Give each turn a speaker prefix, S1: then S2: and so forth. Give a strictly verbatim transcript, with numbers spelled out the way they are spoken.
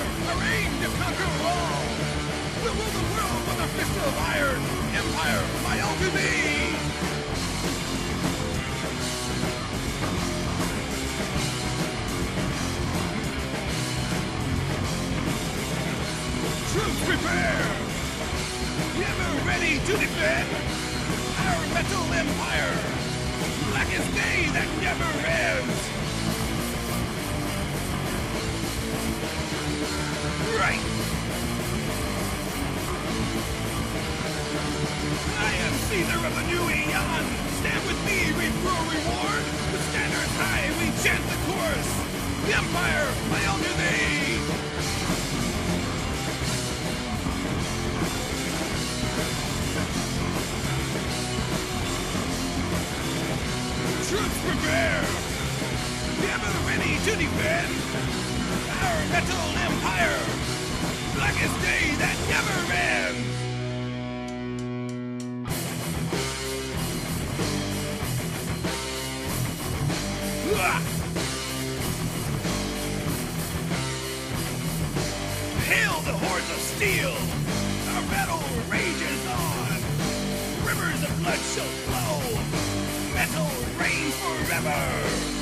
S1: our aim to conquer all. We'll rule the world with a fist of iron. Empire, my own to thee. Troops prepare! Ever ready to defend our metal empire! Blackest day that never ends! Right! I am Caesar of the new Aeon! Stand with me, reap for a reward! With standards high, we chant the chorus! The empire, my own to thee! Troops prepare! Ever ready to defend our metal empire! Blackest day that never ends! Ah! Hail the hordes of steel! Our battle rages on! Rivers of blood shall flow! Metal reign forever!